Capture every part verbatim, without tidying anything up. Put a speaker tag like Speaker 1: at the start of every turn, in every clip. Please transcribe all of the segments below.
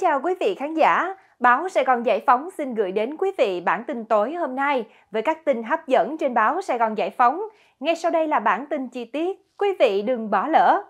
Speaker 1: chào quý vị khán giả. Báo Sài Gòn Giải Phóng xin gửi đến quý vị bản tin tối hôm nay với các tin hấp dẫn trên báo Sài Gòn Giải Phóng. Ngay sau đây là bản tin chi tiết, quý vị đừng bỏ lỡ.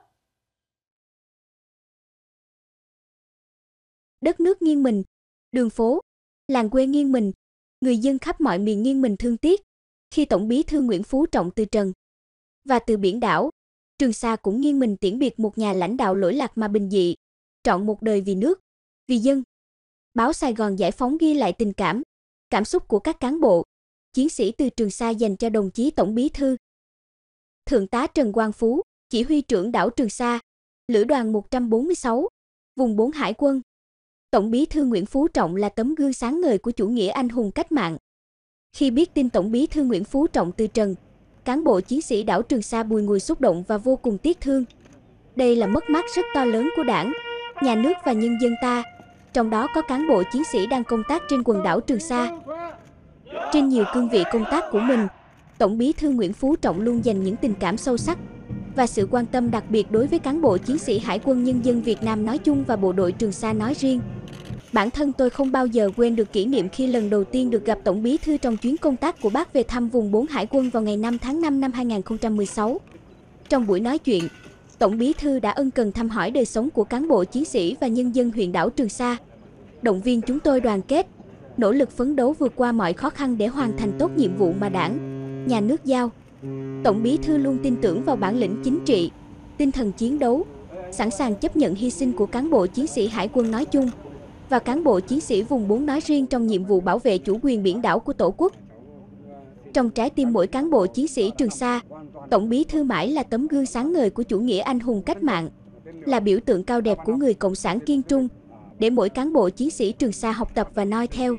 Speaker 2: Đất nước nghiêng mình, đường phố, làng quê nghiêng mình, người dân khắp mọi miền nghiêng mình thương tiếc khi Tổng Bí thư Nguyễn Phú Trọng từ trần. Và từ biển đảo, Trường Sa cũng nghiêng mình tiễn biệt một nhà lãnh đạo lỗi lạc mà bình dị, trọn một đời vì nước, vì dân. Báo Sài Gòn Giải Phóng ghi lại tình cảm, cảm xúc của các cán bộ, chiến sĩ từ Trường Sa dành cho đồng chí Tổng Bí thư. Thượng tá Trần Quang Phú, chỉ huy trưởng đảo Trường Sa, Lữ đoàn một trăm bốn mươi sáu, vùng bốn Hải quân. Tổng Bí thư Nguyễn Phú Trọng là tấm gương sáng ngời của chủ nghĩa anh hùng cách mạng. Khi biết tin Tổng Bí thư Nguyễn Phú Trọng từ trần, cán bộ chiến sĩ đảo Trường Sa bùi ngùi xúc động và vô cùng tiếc thương. Đây là mất mát rất to lớn của Đảng, nhà nước và nhân dân ta, trong đó có cán bộ chiến sĩ đang công tác trên quần đảo Trường Sa. Trên nhiều cương vị công tác của mình, Tổng Bí thư Nguyễn Phú Trọng luôn dành những tình cảm sâu sắc và sự quan tâm đặc biệt đối với cán bộ chiến sĩ Hải quân Nhân dân Việt Nam nói chung và bộ đội Trường Sa nói riêng. Bản thân tôi không bao giờ quên được kỷ niệm khi lần đầu tiên được gặp Tổng Bí thư trong chuyến công tác của bác về thăm vùng bốn Hải quân vào ngày năm tháng năm năm hai nghìn không trăm mười sáu. Trong buổi nói chuyện, Tổng Bí thư đã ân cần thăm hỏi đời sống của cán bộ chiến sĩ và nhân dân huyện đảo Trường Sa, động viên chúng tôi đoàn kết, nỗ lực phấn đấu vượt qua mọi khó khăn để hoàn thành tốt nhiệm vụ mà Đảng, nhà nước giao. Tổng Bí thư luôn tin tưởng vào bản lĩnh chính trị, tinh thần chiến đấu, sẵn sàng chấp nhận hy sinh của cán bộ chiến sĩ Hải quân nói chung và cán bộ chiến sĩ vùng bốn nói riêng trong nhiệm vụ bảo vệ chủ quyền biển đảo của Tổ quốc. Trong trái tim mỗi cán bộ chiến sĩ Trường Sa, Tổng Bí thư mãi là tấm gương sáng ngời của chủ nghĩa anh hùng cách mạng, là biểu tượng cao đẹp của người cộng sản kiên trung, để mỗi cán bộ chiến sĩ Trường Sa học tập và noi theo.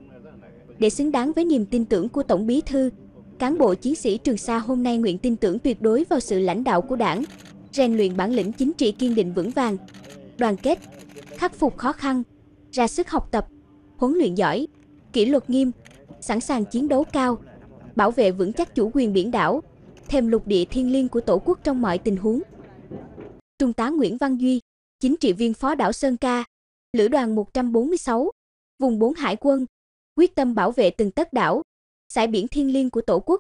Speaker 2: Để xứng đáng với niềm tin tưởng của Tổng Bí thư, cán bộ chiến sĩ Trường Sa hôm nay nguyện tin tưởng tuyệt đối vào sự lãnh đạo của Đảng, rèn luyện bản lĩnh chính trị kiên định vững vàng, đoàn kết, khắc phục khó khăn, ra sức học tập, huấn luyện giỏi, kỷ luật nghiêm, sẵn sàng chiến đấu cao, bảo vệ vững chắc chủ quyền biển đảo, thềm lục địa thiêng liêng của Tổ quốc trong mọi tình huống. Trung tá Nguyễn Văn Duy, chính trị viên phó đảo Sơn Ca, Lữ đoàn một trăm bốn mươi sáu, vùng bốn Hải quân, quyết tâm bảo vệ từng tấc đảo, dải biển thiêng liêng của Tổ quốc.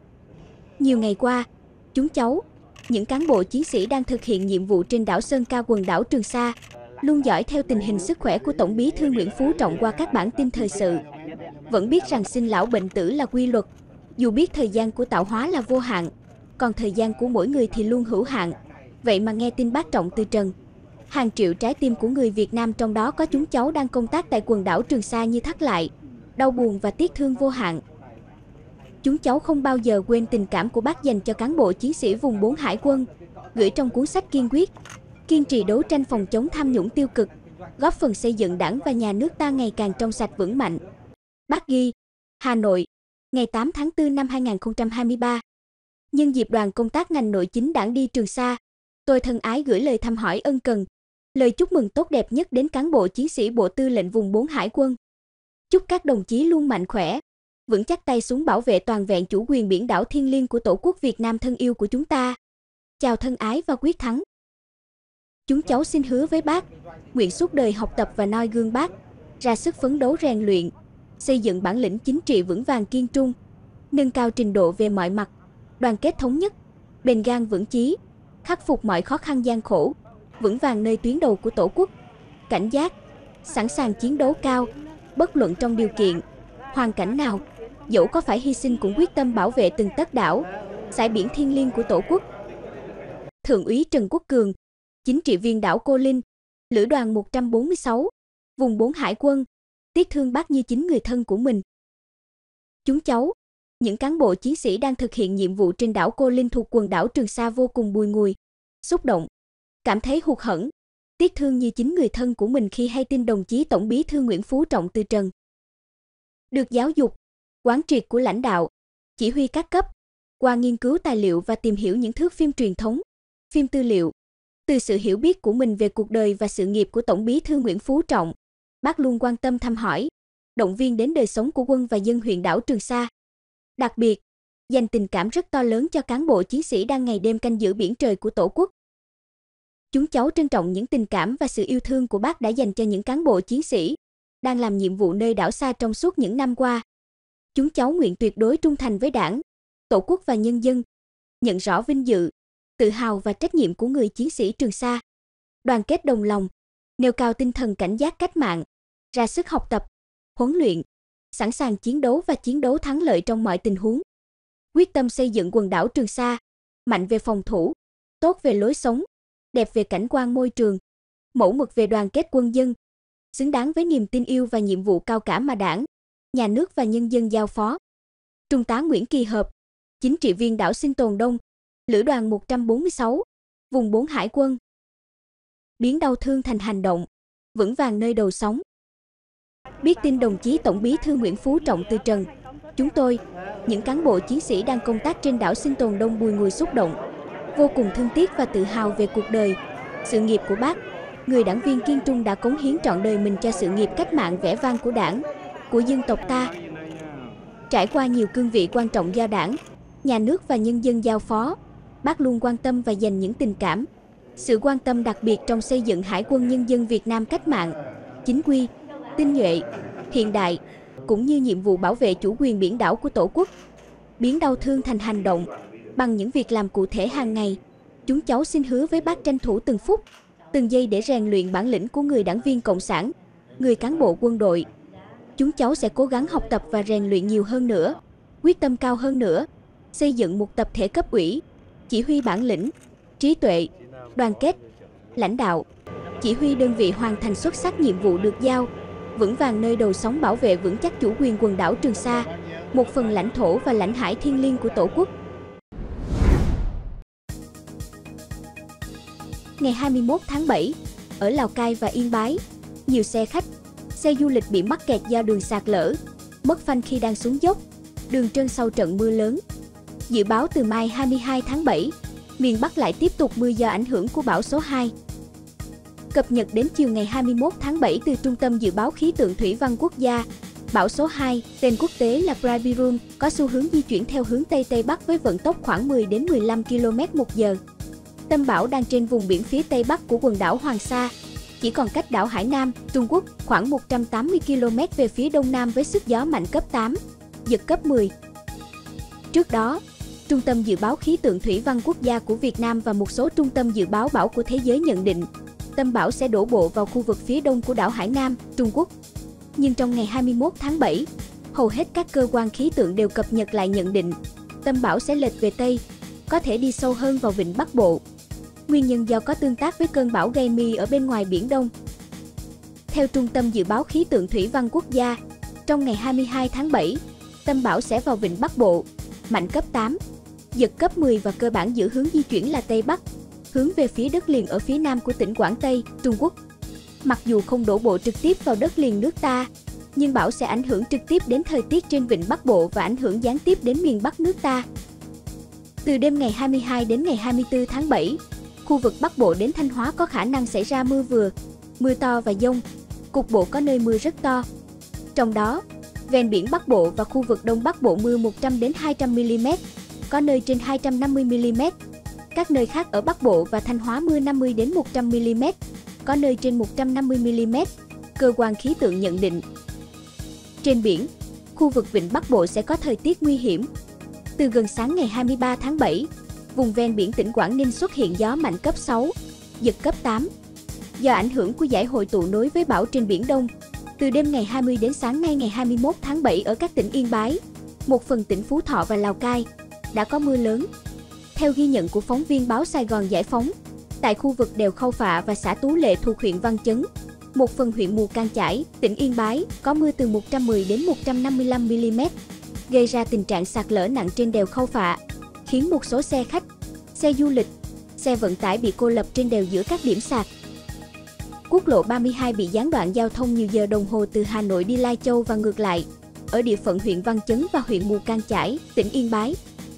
Speaker 2: Nhiều ngày qua, chúng cháu, những cán bộ chiến sĩ đang thực hiện nhiệm vụ trên đảo Sơn Ca quần đảo Trường Sa, luôn dõi theo tình hình sức khỏe của Tổng Bí thư Nguyễn Phú Trọng qua các bản tin thời sự. Vẫn biết rằng sinh lão bệnh tử là quy luật, dù biết thời gian của tạo hóa là vô hạn, còn thời gian của mỗi người thì luôn hữu hạn. Vậy mà nghe tin bác Trọng từ trần, hàng triệu trái tim của người Việt Nam trong đó có chúng cháu đang công tác tại quần đảo Trường Sa như thắt lại, đau buồn và tiếc thương vô hạn. Chúng cháu không bao giờ quên tình cảm của bác dành cho cán bộ chiến sĩ vùng bốn Hải quân, gửi trong cuốn sách kiên quyết, kiên trì đấu tranh phòng chống tham nhũng tiêu cực, góp phần xây dựng Đảng và nhà nước ta ngày càng trong sạch vững mạnh. Bác ghi, Hà Nội, ngày tám tháng tư năm hai nghìn không trăm hai mươi ba. Nhân dịp đoàn công tác ngành nội chính Đảng đi Trường Sa, tôi thân ái gửi lời thăm hỏi ân cần, lời chúc mừng tốt đẹp nhất đến cán bộ chiến sĩ Bộ Tư lệnh vùng bốn Hải quân. Chúc các đồng chí luôn mạnh khỏe, vững chắc tay súng bảo vệ toàn vẹn chủ quyền biển đảo thiêng liêng của Tổ quốc Việt Nam thân yêu của chúng ta. Chào thân ái và quyết thắng. Chúng cháu xin hứa với bác, nguyện suốt đời học tập và noi gương bác, ra sức phấn đấu rèn luyện, xây dựng bản lĩnh chính trị vững vàng kiên trung, nâng cao trình độ về mọi mặt, đoàn kết thống nhất, bền gan vững chí, khắc phục mọi khó khăn gian khổ, vững vàng nơi tuyến đầu của Tổ quốc, cảnh giác, sẵn sàng chiến đấu cao, bất luận trong điều kiện, hoàn cảnh nào, dẫu có phải hy sinh cũng quyết tâm bảo vệ từng tấc đảo, dải biển thiêng liêng của Tổ quốc. Thượng úy Trần Quốc Cường, chính trị viên đảo Cô Linh, Lữ đoàn một trăm bốn mươi sáu, vùng bốn Hải quân, tiếc thương bác như chính người thân của mình. Chúng cháu, những cán bộ chiến sĩ đang thực hiện nhiệm vụ trên đảo Cô Linh thuộc quần đảo Trường Sa vô cùng bùi ngùi, xúc động, cảm thấy hụt hẫng, tiếc thương như chính người thân của mình khi hay tin đồng chí Tổng Bí thư Nguyễn Phú Trọng từ trần. Được giáo dục, quán triệt của lãnh đạo, chỉ huy các cấp, qua nghiên cứu tài liệu và tìm hiểu những thước phim truyền thống, phim tư liệu, từ sự hiểu biết của mình về cuộc đời và sự nghiệp của Tổng Bí thư Nguyễn Phú Trọng, bác luôn quan tâm thăm hỏi, động viên đến đời sống của quân và dân huyện đảo Trường Sa. Đặc biệt, dành tình cảm rất to lớn cho cán bộ chiến sĩ đang ngày đêm canh giữ biển trời của Tổ quốc. Chúng cháu trân trọng những tình cảm và sự yêu thương của bác đã dành cho những cán bộ chiến sĩ đang làm nhiệm vụ nơi đảo xa trong suốt những năm qua. Chúng cháu nguyện tuyệt đối trung thành với Đảng, Tổ quốc và nhân dân, nhận rõ vinh dự, tự hào và trách nhiệm của người chiến sĩ Trường Sa, đoàn kết đồng lòng, nêu cao tinh thần cảnh giác cách mạng, ra sức học tập, huấn luyện, sẵn sàng chiến đấu và chiến đấu thắng lợi trong mọi tình huống. Quyết tâm xây dựng quần đảo Trường Sa, mạnh về phòng thủ, tốt về lối sống, đẹp về cảnh quan môi trường, mẫu mực về đoàn kết quân dân, xứng đáng với niềm tin yêu và nhiệm vụ cao cả mà Đảng, Nhà nước và nhân dân giao phó. Trung tá Nguyễn Kỳ Hợp, chính trị viên đảo Sinh Tồn Đông, Lữ đoàn một trăm bốn mươi sáu, vùng bốn Hải quân. Biến đau thương thành hành động, vững vàng nơi đầu sóng. Biết tin đồng chí Tổng Bí thư Nguyễn Phú Trọng từ trần, chúng tôi, những cán bộ chiến sĩ đang công tác trên đảo Sinh Tồn Đông bùi ngùi xúc động, vô cùng thương tiếc và tự hào về cuộc đời, sự nghiệp của bác, người đảng viên kiên trung đã cống hiến trọn đời mình cho sự nghiệp cách mạng vẻ vang của Đảng, của dân tộc ta. Trải qua nhiều cương vị quan trọng do Đảng, Nhà nước và nhân dân giao phó, bác luôn quan tâm và dành những tình cảm, sự quan tâm đặc biệt trong xây dựng Hải quân Nhân dân Việt Nam cách mạng, chính quy, tinh nhuệ, hiện đại, cũng như nhiệm vụ bảo vệ chủ quyền biển đảo của Tổ quốc. Biến đau thương thành hành động, bằng những việc làm cụ thể hàng ngày, chúng cháu xin hứa với bác tranh thủ từng phút, từng giây để rèn luyện bản lĩnh của người đảng viên cộng sản, người cán bộ quân đội. Chúng cháu sẽ cố gắng học tập và rèn luyện nhiều hơn nữa, quyết tâm cao hơn nữa, xây dựng một tập thể cấp ủy, chỉ huy bản lĩnh, trí tuệ, đoàn kết, lãnh đạo, chỉ huy đơn vị hoàn thành xuất sắc nhiệm vụ được giao, vững vàng nơi đầu sóng bảo vệ vững chắc chủ quyền quần đảo Trường Sa, một phần lãnh thổ và lãnh hải thiêng liêng của Tổ quốc. Ngày hai mươi mốt tháng bảy, ở Lào Cai và Yên Bái, nhiều xe khách, xe du lịch bị mắc kẹt do đường sạt lở, mất phanh khi đang xuống dốc, đường trơn sau trận mưa lớn. Dự báo từ mai hai mươi hai tháng bảy, miền Bắc lại tiếp tục mưa do ảnh hưởng của bão số hai. Cập nhật đến chiều ngày hai mươi mốt tháng bảy từ Trung tâm Dự báo Khí tượng Thủy văn Quốc gia, bão số hai, tên quốc tế là Pravirum, có xu hướng di chuyển theo hướng Tây Tây Bắc với vận tốc khoảng mười đến mười lăm ki lô mét một giờ. Tâm bão đang trên vùng biển phía Tây Bắc của quần đảo Hoàng Sa, chỉ còn cách đảo Hải Nam, Trung Quốc khoảng một trăm tám mươi ki lô mét về phía đông nam với sức gió mạnh cấp tám, giật cấp mười. Trước đó, Trung tâm Dự báo Khí tượng Thủy văn Quốc gia của Việt Nam và một số trung tâm dự báo bão của thế giới nhận định tâm bão sẽ đổ bộ vào khu vực phía đông của đảo Hải Nam, Trung Quốc. Nhưng trong ngày hai mươi mốt tháng bảy, hầu hết các cơ quan khí tượng đều cập nhật lại nhận định tâm bão sẽ lệch về Tây, có thể đi sâu hơn vào vịnh Bắc Bộ. Nguyên nhân do có tương tác với cơn bão Gay-mi ở bên ngoài Biển Đông. Theo Trung tâm Dự báo Khí tượng Thủy văn Quốc gia, trong ngày hai mươi hai tháng bảy, tâm bão sẽ vào vịnh Bắc Bộ, mạnh cấp tám, giật cấp mười và cơ bản giữ hướng di chuyển là Tây Bắc, hướng về phía đất liền ở phía nam của tỉnh Quảng Tây, Trung Quốc. Mặc dù không đổ bộ trực tiếp vào đất liền nước ta, nhưng bão sẽ ảnh hưởng trực tiếp đến thời tiết trên vịnh Bắc Bộ và ảnh hưởng gián tiếp đến miền Bắc nước ta. Từ đêm ngày hai mươi hai đến ngày hai mươi tư tháng bảy, khu vực Bắc Bộ đến Thanh Hóa có khả năng xảy ra mưa vừa, mưa to và dông, cục bộ có nơi mưa rất to. Trong đó, ven biển Bắc Bộ và khu vực Đông Bắc Bộ mưa một trăm đến hai trăm mi li mét, có nơi trên hai trăm năm mươi mi li mét. Các nơi khác ở Bắc Bộ và Thanh Hóa mưa năm mươi đến một trăm mi li mét, có nơi trên một trăm năm mươi mi li mét, cơ quan khí tượng nhận định. Trên biển, khu vực vịnh Bắc Bộ sẽ có thời tiết nguy hiểm. Từ gần sáng ngày hai mươi ba tháng bảy, vùng ven biển tỉnh Quảng Ninh xuất hiện gió mạnh cấp sáu, giật cấp tám. Do ảnh hưởng của dải hội tụ nối với bão trên Biển Đông, từ đêm ngày hai mươi đến sáng nay ngày hai mươi mốt tháng bảy ở các tỉnh Yên Bái, một phần tỉnh Phú Thọ và Lào Cai, đã có mưa lớn. Theo ghi nhận của phóng viên báo Sài Gòn Giải phóng, tại khu vực đèo Khao Phạ và xã Tú Lệ thuộc huyện Văn Chấn, một phần huyện Mù Cang Chải, tỉnh Yên Bái, có mưa từ một trăm mười đến một trăm năm mươi lăm mi li mét, gây ra tình trạng sạt lở nặng trên đèo Khao Phạ, khiến một số xe khách, xe du lịch, xe vận tải bị cô lập trên đèo giữa các điểm sạt. Quốc lộ ba mươi hai bị gián đoạn giao thông nhiều giờ đồng hồ từ Hà Nội đi Lai Châu và ngược lại, ở địa phận huyện Văn Chấn và huyện Mù Cang Chải, tỉnh Yên Bái.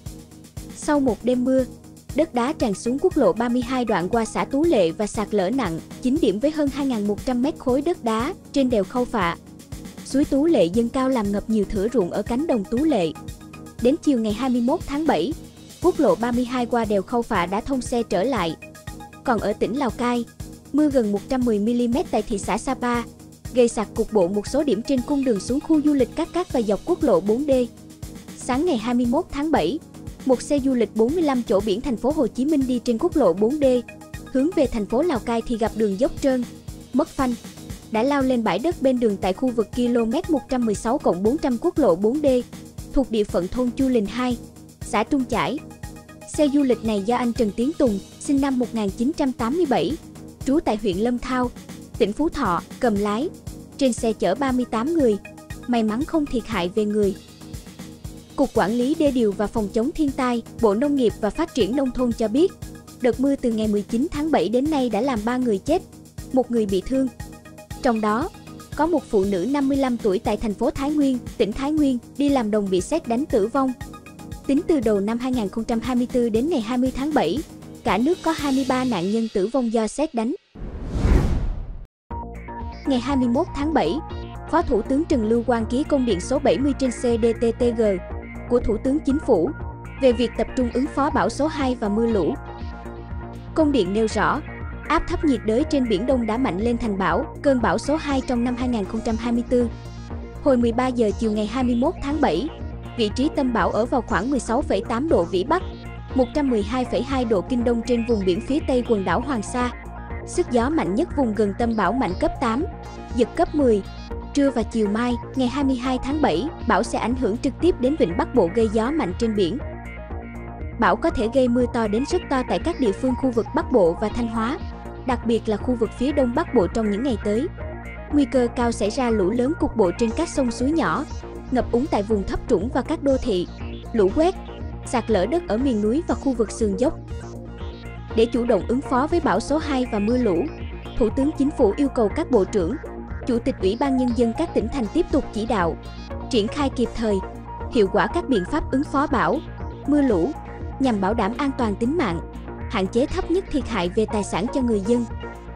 Speaker 2: Sau một đêm mưa, đất đá tràn xuống quốc lộ ba mươi hai đoạn qua xã Tú Lệ và sạt lở nặng, chín điểm với hơn hai nghìn một trăm mét khối đất đá trên đèo Khao Phạ. Suối Tú Lệ dâng cao làm ngập nhiều thửa ruộng ở cánh đồng Tú Lệ. Đến chiều ngày hai mươi mốt tháng bảy, quốc lộ ba mươi hai qua đèo Khao Phạ đã thông xe trở lại. Còn ở tỉnh Lào Cai, mưa gần một trăm mười mi-li-mét tại thị xã Sapa, gây sạt cục bộ một số điểm trên cung đường xuống khu du lịch Cát Cát và dọc quốc lộ bốn D. Sáng ngày hai mươi mốt tháng bảy, một xe du lịch bốn mươi lăm chỗ biển thành phố Hồ Chí Minh đi trên quốc lộ bốn D, hướng về thành phố Lào Cai thì gặp đường dốc trơn, mất phanh, đã lao lên bãi đất bên đường tại khu vực ki lô mét một trăm mười sáu cộng bốn trăm quốc lộ bốn D, thuộc địa phận thôn Chu Lình hai, xã Trung Chải. Xe du lịch này do anh Trần Tiến Tùng, sinh năm một nghìn chín trăm tám mươi bảy, trú tại huyện Lâm Thao, tỉnh Phú Thọ, cầm lái. Trên xe chở ba mươi tám người, may mắn không thiệt hại về người. Cục Quản lý Đê điều và Phòng chống thiên tai, Bộ Nông nghiệp và Phát triển Nông thôn cho biết, đợt mưa từ ngày mười chín tháng bảy đến nay đã làm ba người chết, một người bị thương. Trong đó, có một phụ nữ năm mươi lăm tuổi tại thành phố Thái Nguyên, tỉnh Thái Nguyên, đi làm đồng bị sét đánh tử vong. Tính từ đầu năm hai nghìn không trăm hai mươi tư đến ngày hai mươi tháng bảy, cả nước có hai mươi ba nạn nhân tử vong do sét đánh. Ngày hai mươi mốt tháng bảy, Phó Thủ tướng Trần Lưu Quang ký công điện số bảy mươi trên C D T T G của Thủ tướng Chính phủ về việc tập trung ứng phó bão số hai và mưa lũ. Công điện nêu rõ, áp thấp nhiệt đới trên Biển Đông đã mạnh lên thành bão, cơn bão số hai trong năm hai nghìn không trăm hai mươi tư. Hồi mười ba giờ chiều ngày hai mươi mốt tháng bảy, vị trí tâm bão ở vào khoảng mười sáu phẩy tám độ Vĩ Bắc, một trăm mười hai phẩy hai độ Kinh Đông trên vùng biển phía Tây quần đảo Hoàng Sa. Sức gió mạnh nhất vùng gần tâm bão mạnh cấp tám, giật cấp mười. Trưa và chiều mai, ngày hai mươi hai tháng bảy, bão sẽ ảnh hưởng trực tiếp đến Vịnh Bắc Bộ gây gió mạnh trên biển. Bão có thể gây mưa to đến rất to tại các địa phương khu vực Bắc Bộ và Thanh Hóa, đặc biệt là khu vực phía Đông Bắc Bộ trong những ngày tới. Nguy cơ cao xảy ra lũ lớn cục bộ trên các sông suối nhỏ, ngập úng tại vùng thấp trũng và các đô thị, lũ quét, sạt lở đất ở miền núi và khu vực sườn dốc. Để chủ động ứng phó với bão số hai và mưa lũ, Thủ tướng Chính phủ yêu cầu các bộ trưởng, Chủ tịch Ủy ban Nhân dân các tỉnh thành tiếp tục chỉ đạo, triển khai kịp thời, hiệu quả các biện pháp ứng phó bão, mưa lũ, nhằm bảo đảm an toàn tính mạng, hạn chế thấp nhất thiệt hại về tài sản cho người dân.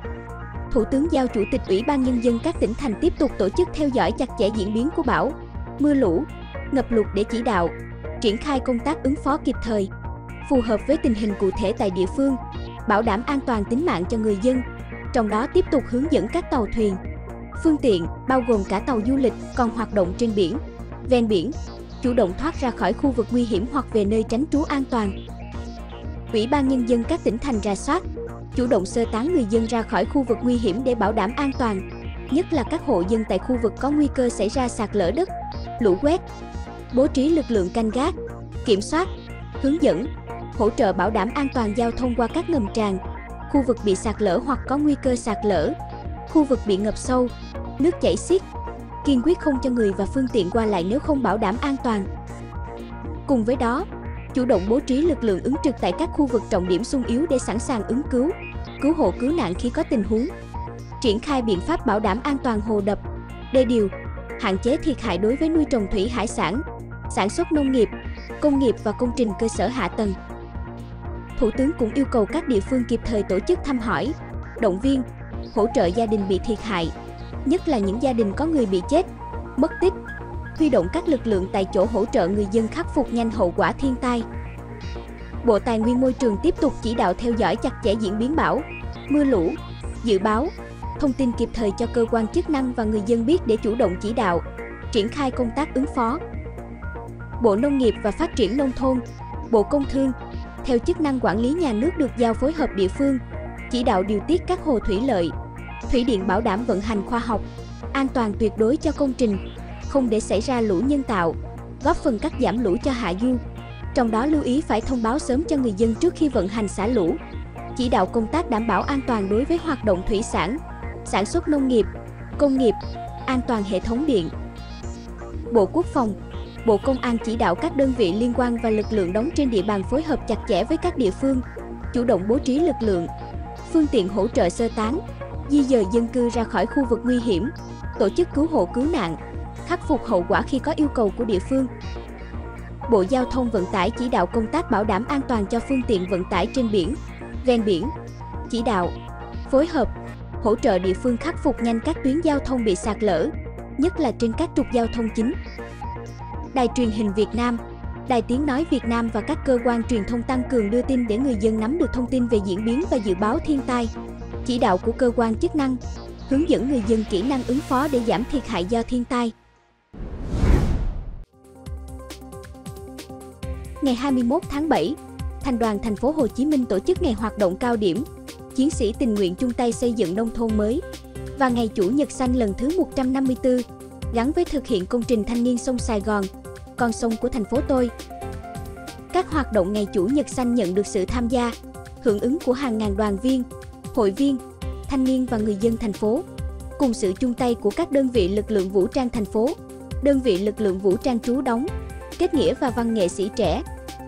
Speaker 2: Thủ tướng giao Chủ tịch Ủy ban Nhân dân các tỉnh thành tiếp tục tổ chức theo dõi chặt chẽ diễn biến của bão, mưa lũ, ngập lụt để chỉ đạo, triển khai công tác ứng phó kịp thời, phù hợp với tình hình cụ thể tại địa phương, bảo đảm an toàn tính mạng cho người dân, trong đó tiếp tục hướng dẫn các tàu thuyền, phương tiện, bao gồm cả tàu du lịch còn hoạt động trên biển, ven biển, chủ động thoát ra khỏi khu vực nguy hiểm hoặc về nơi tránh trú an toàn. Ủy ban Nhân dân các tỉnh thành rà soát, chủ động sơ tán người dân ra khỏi khu vực nguy hiểm để bảo đảm an toàn, nhất là các hộ dân tại khu vực có nguy cơ xảy ra sạt lở đất, lũ quét, bố trí lực lượng canh gác, kiểm soát, hướng dẫn, hỗ trợ bảo đảm an toàn giao thông qua các ngầm tràn, khu vực bị sạt lở hoặc có nguy cơ sạt lở, khu vực bị ngập sâu, nước chảy xiết, kiên quyết không cho người và phương tiện qua lại nếu không bảo đảm an toàn. Cùng với đó, chủ động bố trí lực lượng ứng trực tại các khu vực trọng điểm xung yếu để sẵn sàng ứng cứu, cứu hộ cứu nạn khi có tình huống. Triển khai biện pháp bảo đảm an toàn hồ đập, đê điều, hạn chế thiệt hại đối với nuôi trồng thủy hải sản, sản xuất nông nghiệp, công nghiệp và công trình cơ sở hạ tầng. Thủ tướng cũng yêu cầu các địa phương kịp thời tổ chức thăm hỏi, động viên, hỗ trợ gia đình bị thiệt hại, nhất là những gia đình có người bị chết, mất tích, huy động các lực lượng tại chỗ hỗ trợ người dân khắc phục nhanh hậu quả thiên tai. Bộ Tài nguyên Môi trường tiếp tục chỉ đạo theo dõi chặt chẽ diễn biến bão, mưa lũ, dự báo, thông tin kịp thời cho cơ quan chức năng và người dân biết để chủ động chỉ đạo, triển khai công tác ứng phó. Bộ Nông nghiệp và Phát triển Nông thôn, Bộ Công Thương, theo chức năng quản lý nhà nước được giao phối hợp địa phương, chỉ đạo điều tiết các hồ thủy lợi, thủy điện bảo đảm vận hành khoa học, an toàn tuyệt đối cho công trình, không để xảy ra lũ nhân tạo, góp phần cắt giảm lũ cho hạ du. Trong đó lưu ý phải thông báo sớm cho người dân trước khi vận hành xả lũ, chỉ đạo công tác đảm bảo an toàn đối với hoạt động thủy sản, sản xuất nông nghiệp, công nghiệp, an toàn hệ thống điện. Bộ Quốc phòng, Bộ Công an chỉ đạo các đơn vị liên quan và lực lượng đóng trên địa bàn phối hợp chặt chẽ với các địa phương, chủ động bố trí lực lượng, phương tiện hỗ trợ sơ tán, di dời dân cư ra khỏi khu vực nguy hiểm, tổ chức cứu hộ cứu nạn, khắc phục hậu quả khi có yêu cầu của địa phương. Bộ Giao thông Vận tải chỉ đạo công tác bảo đảm an toàn cho phương tiện vận tải trên biển, ven biển, chỉ đạo, phối hợp, hỗ trợ địa phương khắc phục nhanh các tuyến giao thông bị sạt lở, nhất là trên các trục giao thông chính. Đài truyền hình Việt Nam, Đài Tiếng nói Việt Nam và các cơ quan truyền thông tăng cường đưa tin để người dân nắm được thông tin về diễn biến và dự báo thiên tai, chỉ đạo của cơ quan chức năng, hướng dẫn người dân kỹ năng ứng phó để giảm thiệt hại do thiên tai. Ngày hai mươi mốt tháng bảy, Thành đoàn Thành phố Hồ Chí Minh tổ chức ngày hoạt động cao điểm Chiến sĩ tình nguyện chung tay xây dựng nông thôn mới và ngày Chủ nhật xanh lần thứ một trăm năm mươi tư, gắn với thực hiện công trình thanh niên sông Sài Gòn, con sông của thành phố tôi. Các hoạt động ngày Chủ nhật xanh nhận được sự tham gia, hưởng ứng của hàng ngàn đoàn viên, hội viên, thanh niên và người dân thành phố, cùng sự chung tay của các đơn vị lực lượng vũ trang thành phố, đơn vị lực lượng vũ trang trú đóng, kết nghĩa và văn nghệ sĩ trẻ.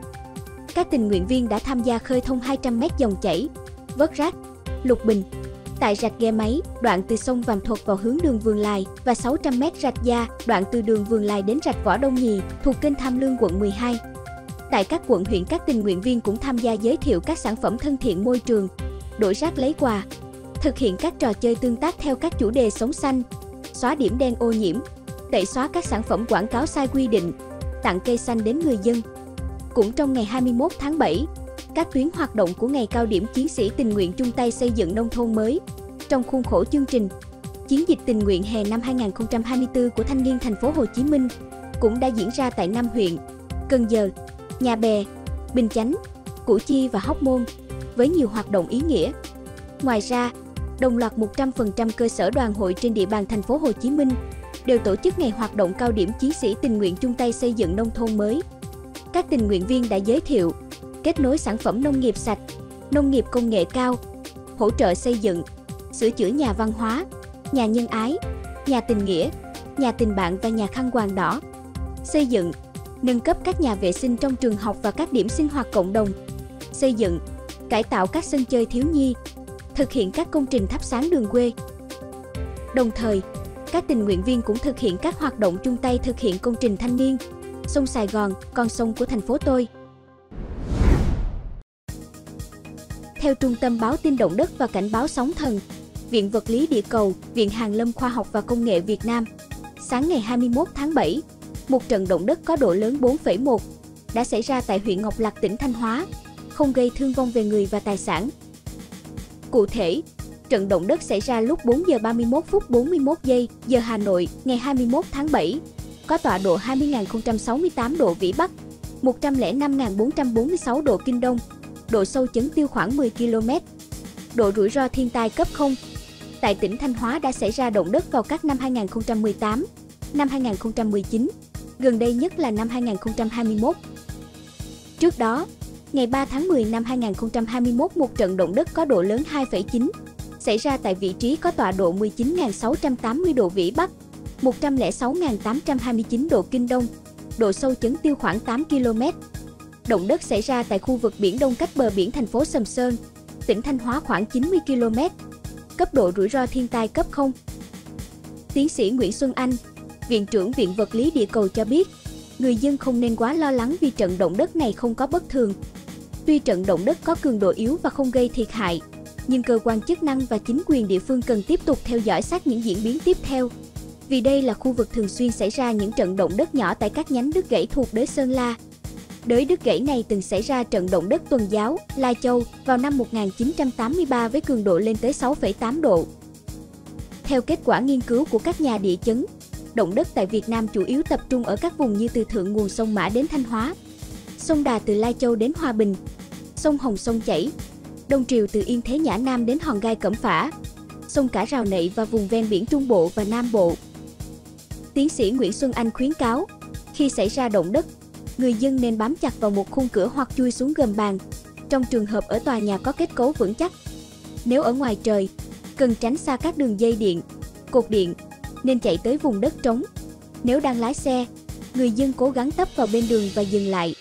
Speaker 2: Các tình nguyện viên đã tham gia khơi thông hai trăm mét dòng chảy, vớt rác, lục bình tại rạch Ghe Máy, đoạn từ sông Vàm Thuật vào hướng đường Vườn Lài và sáu trăm mét rạch Gia, đoạn từ đường Vườn Lài đến rạch Võ Đông Nhì, thuộc kênh Tham Lương quận mười hai. Tại các quận huyện, các tình nguyện viên cũng tham gia giới thiệu các sản phẩm thân thiện môi trường, đổi rác lấy quà, thực hiện các trò chơi tương tác theo các chủ đề sống xanh, xóa điểm đen ô nhiễm, tẩy xóa các sản phẩm quảng cáo sai quy định, tặng cây xanh đến người dân. Cũng trong ngày hai mươi mốt tháng bảy, các tuyến hoạt động của ngày cao điểm Chiến sĩ tình nguyện chung tay xây dựng nông thôn mới trong khuôn khổ chương trình Chiến dịch tình nguyện hè năm hai nghìn không trăm hai mươi tư của Thanh niên Thành phố Hồ Chí Minh cũng đã diễn ra tại năm huyện Cần Giờ, Nhà Bè, Bình Chánh, Củ Chi và Hóc Môn với nhiều hoạt động ý nghĩa. Ngoài ra, đồng loạt một trăm phần trăm cơ sở đoàn hội trên địa bàn Thành phố Hồ Chí Minh đều tổ chức ngày hoạt động cao điểm Chiến sĩ tình nguyện chung tay xây dựng nông thôn mới. Các tình nguyện viên đã giới thiệu, kết nối sản phẩm nông nghiệp sạch, nông nghiệp công nghệ cao, hỗ trợ xây dựng, sửa chữa nhà văn hóa, nhà nhân ái, nhà tình nghĩa, nhà tình bạn và nhà khăn quàng đỏ, xây dựng, nâng cấp các nhà vệ sinh trong trường học và các điểm sinh hoạt cộng đồng, xây dựng, cải tạo các sân chơi thiếu nhi, thực hiện các công trình thắp sáng đường quê. Đồng thời, các tình nguyện viên cũng thực hiện các hoạt động chung tay thực hiện công trình thanh niên sông Sài Gòn, con sông của thành phố tôi. Theo Trung tâm Báo tin Động đất và Cảnh báo sóng thần, Viện Vật lý Địa cầu, Viện Hàn lâm Khoa học và Công nghệ Việt Nam, sáng ngày hai mươi mốt tháng bảy, một trận động đất có độ lớn bốn phẩy một đã xảy ra tại huyện Ngọc Lặc, tỉnh Thanh Hóa, không gây thương vong về người và tài sản. Cụ thể, trận động đất xảy ra lúc bốn giờ ba mươi mốt phút bốn mươi mốt giây giờ Hà Nội ngày hai mươi mốt tháng bảy, có tọa độ hai mươi nghìn không trăm sáu mươi tám độ Vĩ Bắc, một trăm lẻ năm nghìn bốn trăm bốn mươi sáu độ Kinh Đông, độ sâu chấn tiêu khoảng mười ki lô mét. Độ rủi ro thiên tai cấp không. Tại tỉnh Thanh Hóa đã xảy ra động đất vào các năm hai nghìn không trăm mười tám, năm hai nghìn không trăm mười chín, gần đây nhất là năm hai nghìn không trăm hai mươi mốt. Trước đó, ngày ba tháng mười năm hai nghìn không trăm hai mươi mốt, một trận động đất có độ lớn hai phẩy chín xảy ra tại vị trí có tọa độ mười chín nghìn sáu trăm tám mươi độ Vĩ Bắc, một trăm lẻ sáu nghìn tám trăm hai mươi chín độ Kinh Đông, độ sâu chấn tiêu khoảng tám ki lô mét. Động đất xảy ra tại khu vực Biển Đông cách bờ biển thành phố Sầm Sơn, tỉnh Thanh Hóa khoảng chín mươi ki lô mét. Cấp độ rủi ro thiên tai cấp không. Tiến sĩ Nguyễn Xuân Anh, Viện trưởng Viện Vật lý Địa cầu cho biết, người dân không nên quá lo lắng vì trận động đất này không có bất thường. Tuy trận động đất có cường độ yếu và không gây thiệt hại, nhưng cơ quan chức năng và chính quyền địa phương cần tiếp tục theo dõi sát những diễn biến tiếp theo. Vì đây là khu vực thường xuyên xảy ra những trận động đất nhỏ tại các nhánh đứt gãy thuộc đới Sơn La. Đới đứt gãy này từng xảy ra trận động đất Tuần Giáo, Lai Châu vào năm một nghìn chín trăm tám mươi ba với cường độ lên tới sáu phẩy tám độ. Theo kết quả nghiên cứu của các nhà địa chấn, động đất tại Việt Nam chủ yếu tập trung ở các vùng như từ thượng nguồn sông Mã đến Thanh Hóa, sông Đà từ Lai Châu đến Hòa Bình, sông Hồng sông Chảy, Đông Triều từ Yên Thế Nhã Nam đến Hòn Gai Cẩm Phả, sông Cả Rào Nậy và vùng ven biển Trung Bộ và Nam Bộ. Tiến sĩ Nguyễn Xuân Anh khuyến cáo, khi xảy ra động đất, người dân nên bám chặt vào một khung cửa hoặc chui xuống gầm bàn, trong trường hợp ở tòa nhà có kết cấu vững chắc. Nếu ở ngoài trời, cần tránh xa các đường dây điện, cột điện, nên chạy tới vùng đất trống. Nếu đang lái xe, người dân cố gắng tấp vào bên đường và dừng lại.